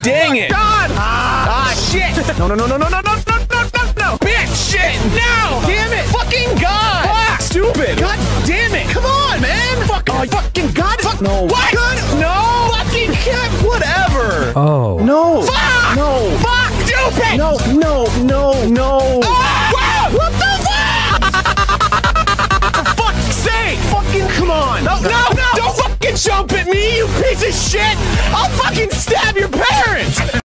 dang it! God! Shit! No, no, no, no, no, no, no, no, no, no, no! Bitch! Shit! No! Damn it! Fucking God! Fuck! Stupid! God damn it! Come on, man! Fuck! Oh, fucking God! Fuck! No. What? God! No! Fucking God! Whatever! Oh. No! Fuck! No! Fuck! Stupid! No! No! No! No! Ah! What the fuck? For fuck's sake! Fucking come on! No! No! No! Don't fucking jump at me, you piece of shit! I'll fucking stab your parents!